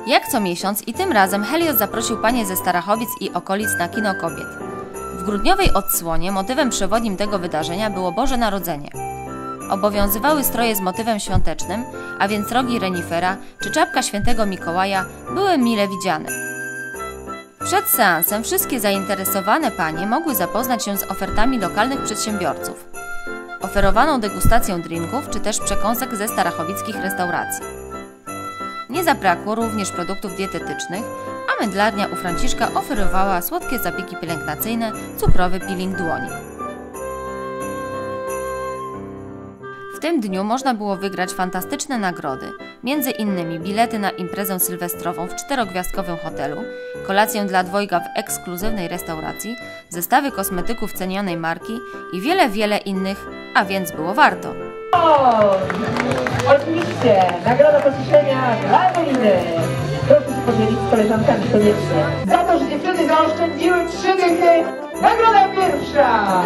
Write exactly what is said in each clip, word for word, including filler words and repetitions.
Jak co miesiąc i tym razem Helios zaprosił panie ze Starachowic i okolic na Kino Kobiet. W grudniowej odsłonie motywem przewodnim tego wydarzenia było Boże Narodzenie. Obowiązywały stroje z motywem świątecznym, a więc rogi renifera czy czapka świętego Mikołaja były mile widziane. Przed seansem wszystkie zainteresowane panie mogły zapoznać się z ofertami lokalnych przedsiębiorców, oferowaną degustacją drinków czy też przekąsek ze starachowickich restauracji. Nie zabrakło również produktów dietetycznych, a mydlarnia u Franciszka oferowała słodkie zabiegi pielęgnacyjne, cukrowy peeling dłoni. W tym dniu można było wygrać fantastyczne nagrody, między innymi bilety na imprezę sylwestrową w czterogwiazdkowym hotelu, kolację dla dwojga w ekskluzywnej restauracji, zestawy kosmetyków cenionej marki i wiele, wiele innych, a więc było warto. O, oczywiście, nagroda posłyszenia dla Eweliny. Proszę się podzielić z koleżankami koniecznie. Za to, że dziewczyny zaoszczędziły trzy dychy, nagroda pierwsza.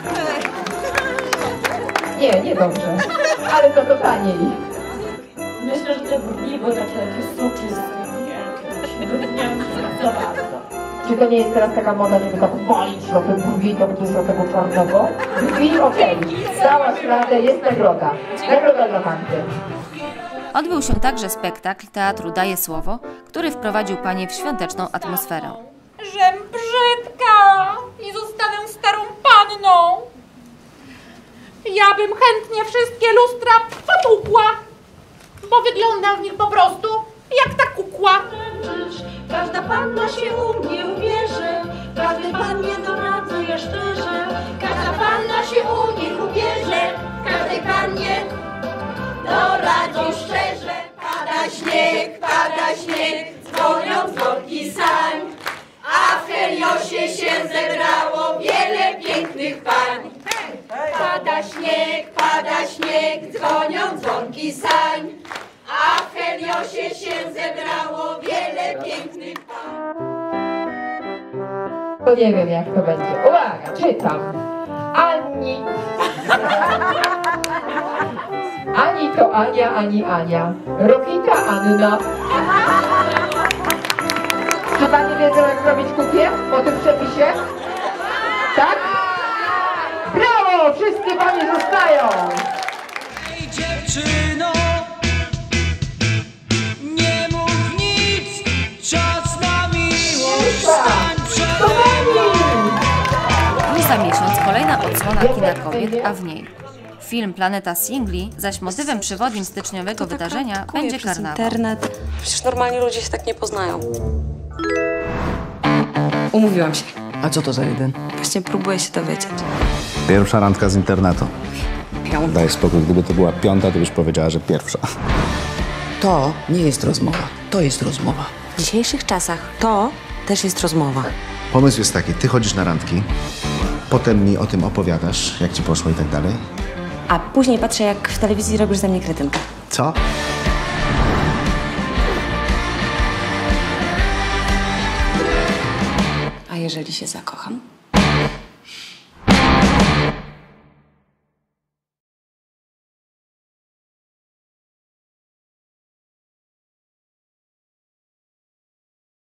Nie, nie dobrze, ale to to taniej. Myślę, że te brwi były takie, takie soczyste, nie? Za bardzo. Czy to nie jest teraz taka moda, żeby tak walić na te brwi, to będzie z tego czarnego? Brwi, okej, okay. Cała sprawę, jest nagroda. Nagroda dla Hanty. Odbył się także spektakl Teatru Daje Słowo, który wprowadził panie w świąteczną atmosferę. Żem brzydka i zostanę starą panną. Ja bym chętnie wszystkie lustra potłukła, bo wyglądam w nich po prostu jak ta kukła. Każda panna się u mnie ubierze, każdy pan nie doradzuje szczerze. Każda panna się u nich ubierze, każdej pannie doradzą szczerze. Pada śnieg, pada śnieg, dzwonią dzwonki sań, a w Heliosie się zebrało wiele pięknych pań. Pada śnieg, pada śnieg, dzwonią dzwonki sań, a w Heliosie się zebrało wiele pięknych pań. To nie wiem, jak to będzie. Uwaga, czytam. Ani. Ani to Ania, ani Ania. Rokita Anna. Czy panie wiedzą, jak zrobić kupię po tym przepisie? Tak? Brawo! Wszystkie panie zostają! Ej, dziewczyno, nie mów nic, czas na miłość, stań przede mną. Już za miesiąc kolejna odsłona Kina Kobiet, a w niej film Planeta Singli, zaś motywem przewodnim styczniowego wydarzenia będzie karnawał. Internet. Przecież normalni ludzie się tak nie poznają. Umówiłam się. A co to za jeden? Właśnie próbuję się dowiedzieć. Pierwsza randka z internetu. Piąta. Daj spokój, gdyby to była piąta, to byś powiedziała, że pierwsza. To nie jest rozmowa, to jest rozmowa. W dzisiejszych czasach to też jest rozmowa. Pomysł jest taki, ty chodzisz na randki, potem mi o tym opowiadasz, jak ci poszło i tak dalej. A później patrzę, jak w telewizji robisz ze mnie kretynkę. Co? A jeżeli się zakocham?